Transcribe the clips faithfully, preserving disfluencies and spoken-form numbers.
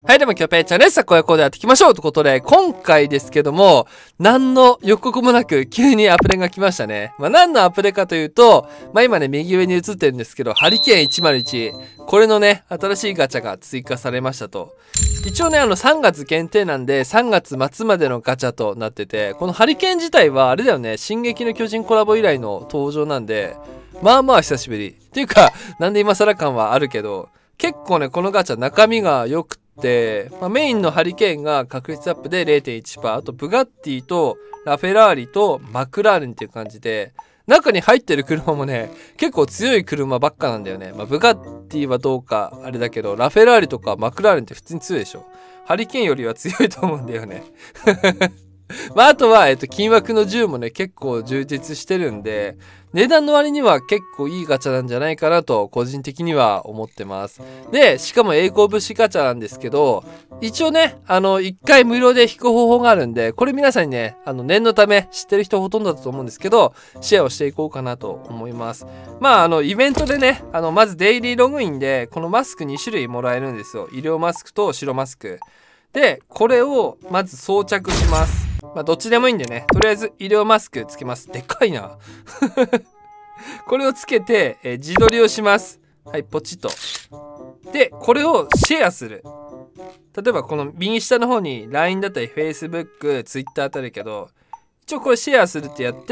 はい、でもキョペイちゃんです。さあ、こうやこうでやっていきましょうということで、今回ですけども、何の予告もなく急にアプデが来ましたね。まあ、何のアプデかというと、まあ、今ね、右上に映ってるんですけど、ハリケーンいちまるいち。これのね、新しいガチャが追加されましたと。一応ね、あの、さんがつ限定なんで、さんがつ末までのガチャとなってて、このハリケーン自体は、あれだよね、進撃の巨人コラボ以来の登場なんで、まあまあ久しぶり。っていうか、なんで今更感はあるけど、結構ね、このガチャ中身が良くて、で、まあ、メインのハリケーンが確率アップで れいてんいちパーセント、あとブガッティとラフェラーリとマクラーレンっていう感じで、中に入ってる車もね、結構強い車ばっかなんだよね。まあ、ブガッティはどうかあれだけど、ラフェラーリとかマクラーレンって普通に強いでしょ。ハリケーンよりは強いと思うんだよね。まあ、あとは、えっと、金枠の銃もね、結構充実してるんで、値段の割には結構いいガチャなんじゃないかなと、個人的には思ってます。で、しかも栄光節ガチャなんですけど、一応ね、あの、一回無料で引く方法があるんで、これ皆さんにね、あの、念のため知ってる人ほとんどだと思うんですけど、シェアをしていこうかなと思います。まあ、あの、イベントでね、あの、まずデイリーログインで、このマスクにしゅるいもらえるんですよ。医療マスクと白マスク。で、これをまず装着します。まあ、どっちでもいいんでね。とりあえず医療マスクつけます。でっかいな。これをつけて、えー、自撮りをします。はい、ポチッと。で、これをシェアする。例えばこの右下の方に ライン だったり Facebook、Twitter あたるけど、一応これシェアするってやって、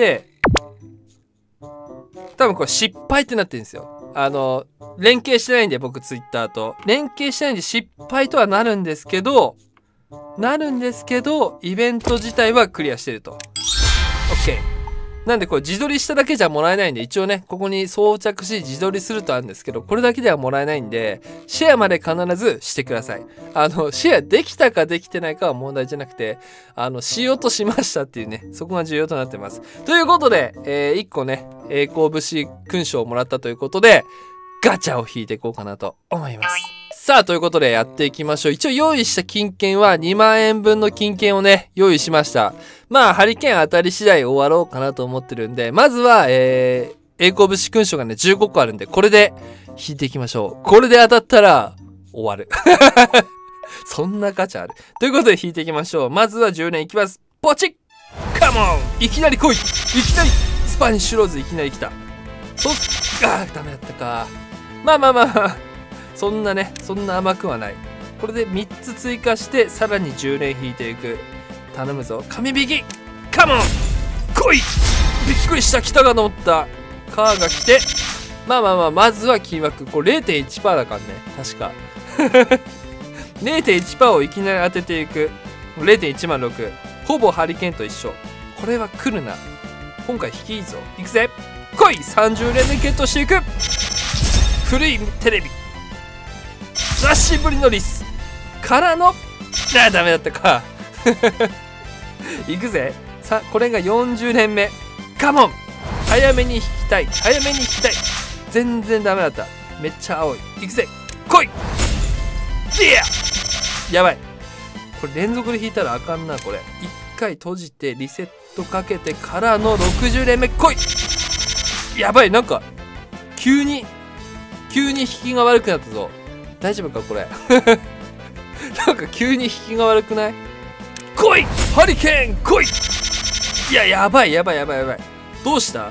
多分これ失敗ってなってるんですよ。あの、連携してないんで僕 Twitter と。連携してないんで失敗とはなるんですけど、なるんですけど、イベント自体はクリアしてると。OK。なんでこれ自撮りしただけじゃもらえないんで、一応ね、ここに装着し自撮りするとあるんですけど、これだけではもらえないんで、シェアまで必ずしてください。あの、シェアできたかできてないかは問題じゃなくて、あの、しようとしましたっていうね、そこが重要となってます。ということで、えー、いっこね、栄光節勲章をもらったということで、ガチャを引いていこうかなと思います。さあ、ということでやっていきましょう。一応用意した金券はにまんえんぶんの金券をね、用意しました。まあ、ハリケーン当たり次第終わろうかなと思ってるんで、まずは、えー、栄光節勲章がね、じゅうごこあるんで、これで引いていきましょう。これで当たったら、終わる。そんなガチャある。ということで引いていきましょう。まずはじゅうねんいきます。ポチッカモンいきなり来いいきなりスパニッシュローズいきなり来た。そっかー、ダメだったか。まあまあまあまあ。そんなね、そんな甘くはない。これでみっつ追加して、さらにじゅうねん引いていく。頼むぞ。神引きカモン来いびっくりした。来たかと思った。カーが来て、まあまあまあ、まずは金枠。これ れいてんいちパーセント だからね。確か。れいてんいちパーセント をいきなり当てていく。れいてんいちまるろく。ほぼハリケーンと一緒。これは来るな。今回引きいいぞ。いくぜ来い !さんじゅう 連でゲットしていく。古いテレビ。久しぶりのリスからの、あ、ダメだったか。いくぜ。さ、これがよんじゅうねんめ。カモン早めに引きたい。早めに引きたい。全然ダメだった。めっちゃ青い。いくぜ来いギアやばい。これ連続で引いたらあかんな、これ。一回閉じてリセットかけてからのろくじゅうれんめ来いやばい、なんか、急に、急に引きが悪くなったぞ。大丈夫かこれ。なんか急に引きが悪くない？来いハリケーン来いいや、やばいやばいやばいやばい。どうした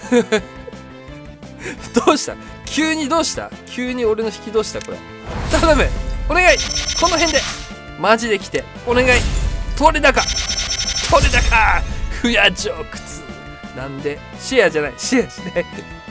どうした急にどうした急に俺の引きどうしたこれ。頼むお願いこの辺でマジで来てお願い取れ高取れ高不夜城屈なんでシェアじゃないシェアしない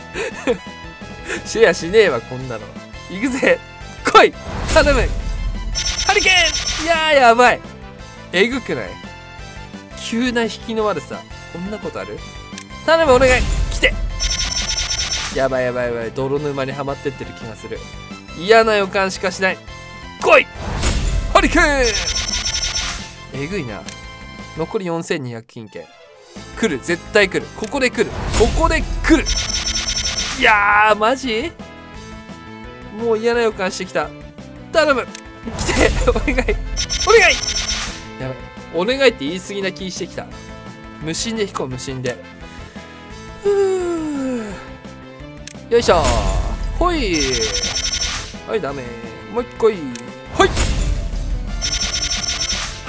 シェアしねえわこんなの。行くぜ来い頼むハリケーンいやーやばいえぐくない急な引きの悪さこんなことある頼むお願い来てやばいやばいやばい泥沼にはまってってる気がする嫌な予感しかしない来いハリケーンえぐいな残りよんせんにひゃく金券来る絶対来るここで来るここで来るいやーマジもう嫌な予感してきた頼む来てお願いお願いやばいお願いって言い過ぎな気してきた無心で引こう無心でふうよいしょほいはいダメもう一個いはい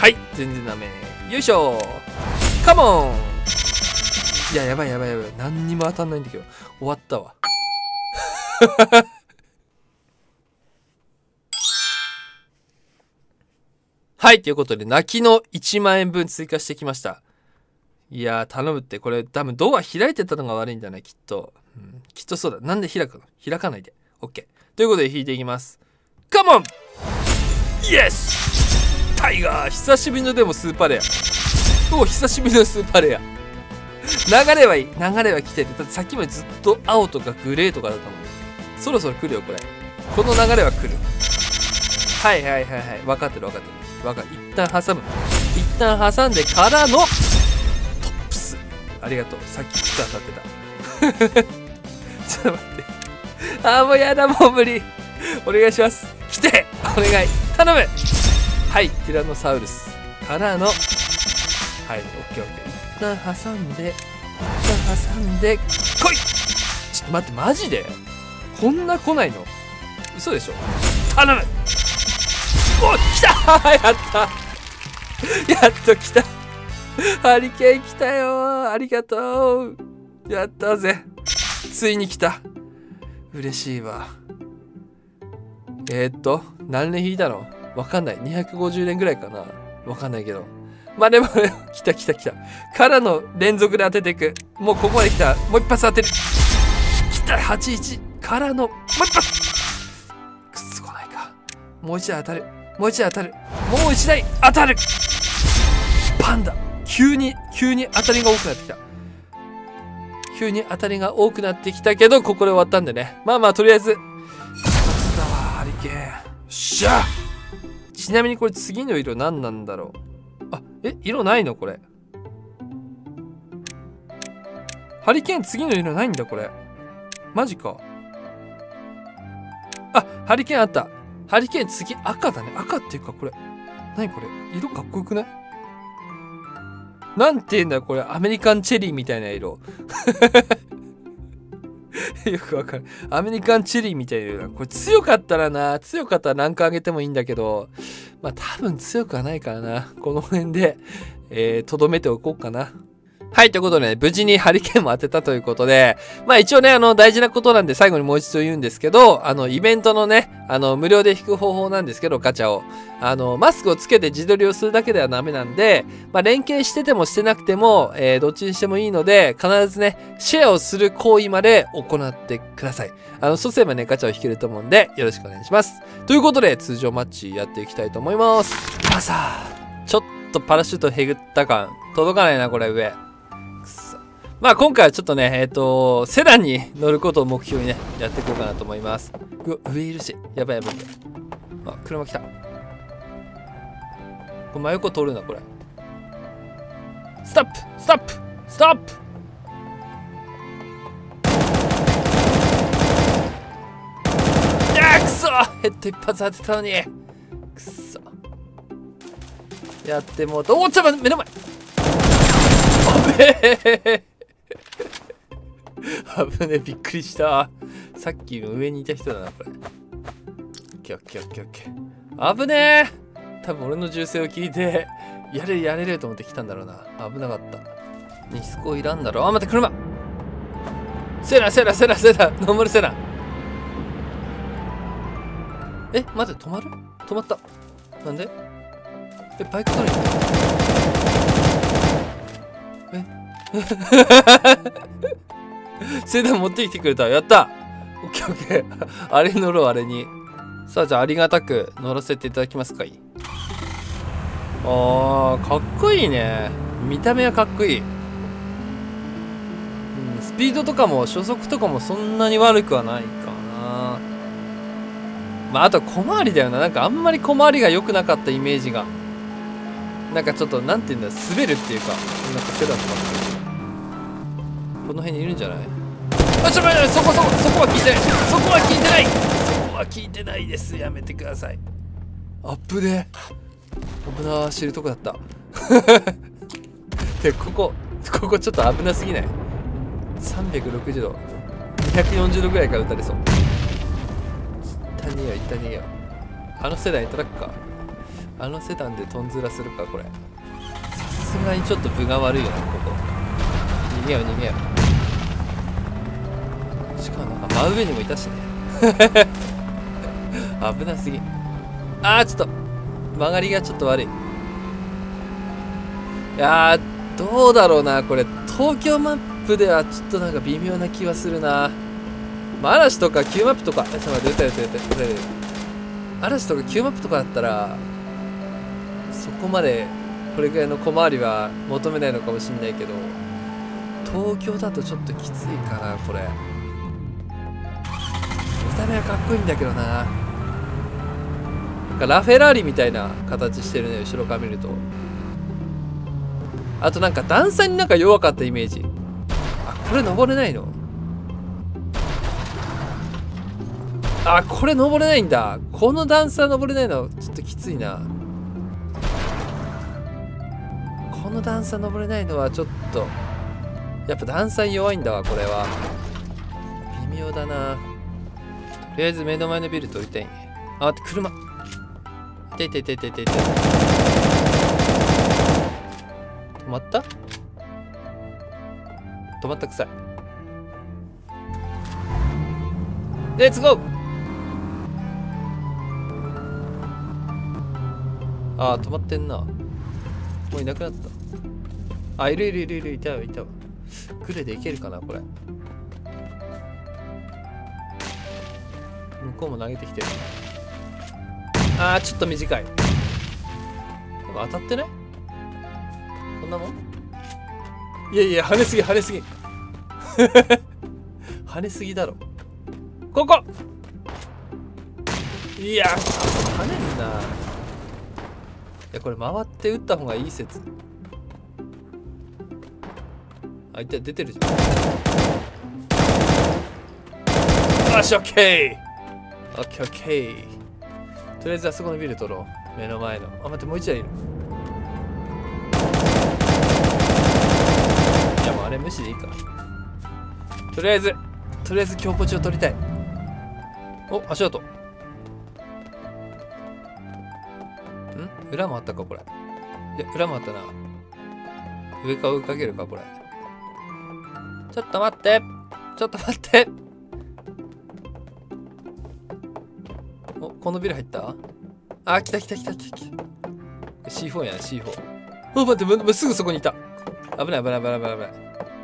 はい、全然ダメ。よいしょ。カモン。いや、やばいやばいやばい。何にも当たんないんだけど。終わったわ。はい、ということで、泣きのいちまんえんぶん追加してきました。いやー、頼むって。これ、多分ドア開いてたのが悪いんだね、きっと。うん、きっとそうだ。なんで開くの？開かないで。OK。ということで、引いていきます。カモン！イエス！タイガー！久しぶりのでもスーパーレア。お、久しぶりのスーパーレア。流れはいい。流れは来てる。だってさっきまでずっと青とかグレーとかだったもん。そろそろ来るよ、これ。この流れは来る。はいはいはいはい。分かってる分かってる。分かる。一旦挟む。一旦挟んでからのトップス。ありがとう。さっき靴当たってた。ちょっと待って。あーもうやだ、もう無理。お願いします。来てお願い。頼む。はい。ティラノサウルスからの。はい。オッケーオッケー。一旦挟んで、一旦挟んで、来い！ちょっと待って、マジでこんな来ないの？嘘でしょ？頼む！お、来た！やったやっと来た。ハリケーン来たよ。ありがとう。やったぜ。ついに来た。嬉しいわ。えー、っと、何連引いたの？わかんない。にひゃくごじゅうれんぐらいかな。わかんないけど。まあでも、来た来た来た。からの連続で当てていく。もうここまで来た。もう一発当てる。来た！ はちじゅういち。からの、もう一発！くっつこないか。もう一台当たる。もう一台当たる。もう一台当たる。パンダ。急に、急に当たりが多くなってきた。急に当たりが多くなってきたけど、ここで終わったんでね。まあまあ、とりあえず。当たったわ、ハリケーン。よっしゃ！ちなみにこれ次の色何なんだろう。あ、え、色ないのこれ。ハリケーン次の色ないんだこれ。マジか。あ、ハリケーンあった。ハリケーン次赤だね。赤っていうかこれ。何これ。色かっこよくない？なんて言うんだよこれ。アメリカンチェリーみたいな色。よくわかる。アメリカンチェリーみたいな色だ。これ強かったらな。強かったら何かあげてもいいんだけど。まあ多分強くはないからな。この辺で、えー、とどめておこうかな。はい、ということでね、無事にハリケーンも当てたということで、まあ一応ね、あの、大事なことなんで最後にもう一度言うんですけど、あの、イベントのね、あの、無料で引く方法なんですけど、ガチャを。あの、マスクをつけて自撮りをするだけではダメなんで、まあ連携しててもしてなくても、えー、どっちにしてもいいので、必ずね、シェアをする行為まで行ってください。あの、そうすればね、ガチャを引けると思うんで、よろしくお願いします。ということで、通常マッチやっていきたいと思います。あさあ、ちょっとパラシュートへぐった感、届かないな、これ上。まあ今回はちょっとね、えっと、セダンに乗ることを目標にね、やっていこうかなと思います。うわ、上いるし。やばいやばい。あ、車来た。これ真横通るな、これ。ストップストップストップいやーくそヘッド一発当てたのにくそやってもうと、おーちょっと目の前あべえ危ねえ、びっくりした。さっきの上にいた人だな、これ。オッケーオッケーオッケーオッケー。危ねえ多分俺の銃声を聞いて、やれるやれると思って来たんだろうな。危なかった。ニスコいらんだろ。あ、待って、車セナ、セナ、セナ、セナ、ノーマルセナ。え、待って、止まる？止まった。なんで？え、バイク取りにえセダン持ってきてくれた。やった。オッケーオッケー。あれ乗ろう、あれに。さあ、じゃあありがたく乗らせていただきますかい。あー、かっこいいね。見た目はかっこいい。うん、スピードとかも初速とかもそんなに悪くはないかな。まあ、あと小回りだよな。なんかあんまり小回りが良くなかったイメージが。なんかちょっと、なんていうんだ、滑るっていうか。なんかセダンとかこの辺にいるんじゃない？あ、ちょっと待って、そこそこ、そこは聞いてない。そこは聞いてない。そこは聞いてないです。やめてください。アップで。危なー、知るとこだった。で、ここ、ここちょっと危なすぎない？ さんびゃくろくじゅう 度。にひゃくよんじゅうどぐらいから撃たれそう。一旦逃げよう、一旦逃げよう。あの世代にトラックか。 あのセダンでトンズラするかこれ。さすがにちょっと分が悪いよなここ。逃げよう逃げよう。しかもなんか真上にもいたしね危なすぎ。あーちょっと曲がりがちょっと悪い。いやーどうだろうなこれ。東京マップではちょっとなんか微妙な気はするな。まあ、嵐とか Q マップとか、ちょっと待って、出た出た出た出た。嵐とか Q マップとかだったらそこまでこれぐらいの小回りは求めないのかもしんないけど、東京だとちょっときついかなこれ。見た目はかっこいいんだけどな。なんかラフェラーリみたいな形してるね、後ろから見ると。あとなんか段差になんか弱かったイメージ。あ、これ登れないの？あ、これ登れないんだ。この段差登れないのちょっときついな。この段差登れないのはちょっとやっぱ段差に弱いんだわこれは。微妙だな。とりあえず目の前のビル取りたいね。あ、待って車。いていていていていて。止まった？止まったくさい。レッツゴー。あー止まってんな。もういなくなった。あ、いるいるいるいる、いたわいたわ。クレでいけるかなこれ。向こうも投げてきてる。あーちょっと短い。でも当たってない？こんなもん？いやいや跳ねすぎ跳ねすぎ跳ねすぎだろここ。いや跳ねんな。いやこれ回って打った方がいい説。あ、いた出てるじゃん。よしオッケーオッケーオッケー。とりあえずあそこのビル取ろう。目の前の。あ、待ってもう一台いる。いやもうあれ無視でいいか。とりあえずとりあえず強ポチを取りたい。お、足音。ん？裏もあったかこれ。いや裏もあったな。上から追いかけるかこれ。ちょっと待ってちょっと待って。お、このビル入った？あ、来た来た来た来た来た。シーフォー やな シーフォー。お、待って、もうすぐそこにいた。危ない危ない危ない危ない危ない。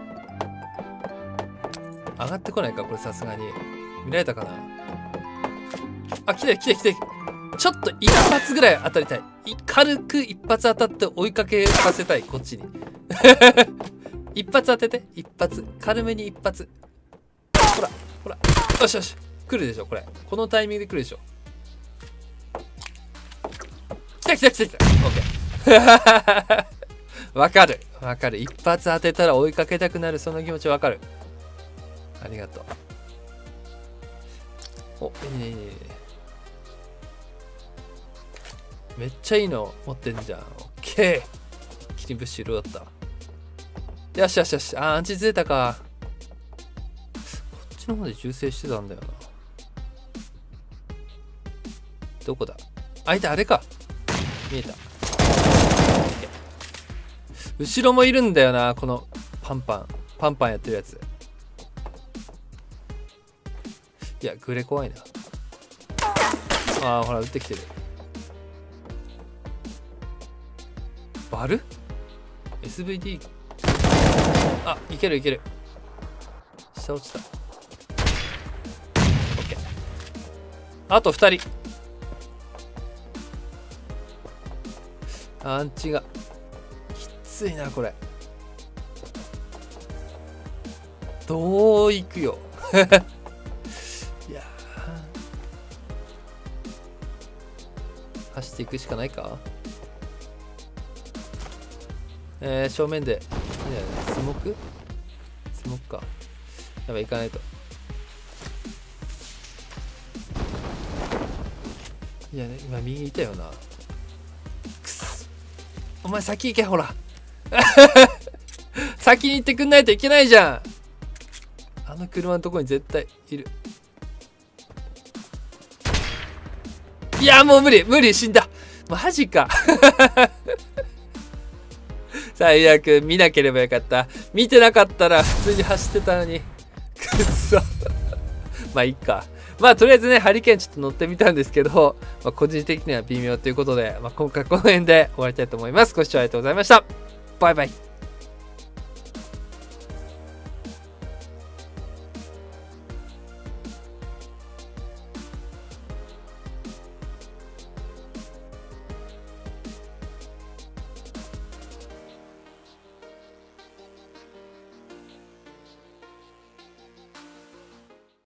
上がってこないかこれ。さすがに見られたかな。あ、来た来た来た。ちょっと一発ぐらい当たりたい。軽く一発当たって追いかけさせたいこっちに一発当てて一発軽めに一発。ほらほらよしよし来るでしょこれ。このタイミングで来るでしょ。来た来た来た来た。オッケーわかるわかる。一発当てたら追いかけたくなるその気持ちわかる。ありがとう。お、いいねいいねいいね。めっちゃいいの持ってんじゃん。オッケー。キリンブッシュ色だった。よしよしよし。あー、アンチゼータか。こっちの方で銃声してたんだよな。どこだ？あ、いた、あれか。見えた。後ろもいるんだよな、このパンパン。パンパンやってるやつ。いや、グレ怖いな。ああ、ほら、撃ってきてる。バル エスブイディー。あ、いけるいける。下落ちた。オッケー。あとふたり。アンチがきついなこれ。どういくよいや走っていくしかないか。えー、正面でいいんじゃない？スモークスモークか。やばい、行かないと。いやね、今右いたよな。くそ、お前先行け、ほら先に行ってくんないといけないじゃん。あの車のとこに絶対いる。いやもう無理無理、死んだマジか。最悪、見なければよかった。見てなかったら普通に走ってたのに。くっそ。まあいいか。まあとりあえずね、ハリケーンちょっと乗ってみたんですけど、まあ、個人的には微妙ということで、まあ、今回この辺で終わりたいと思います。ご視聴ありがとうございました。バイバイ。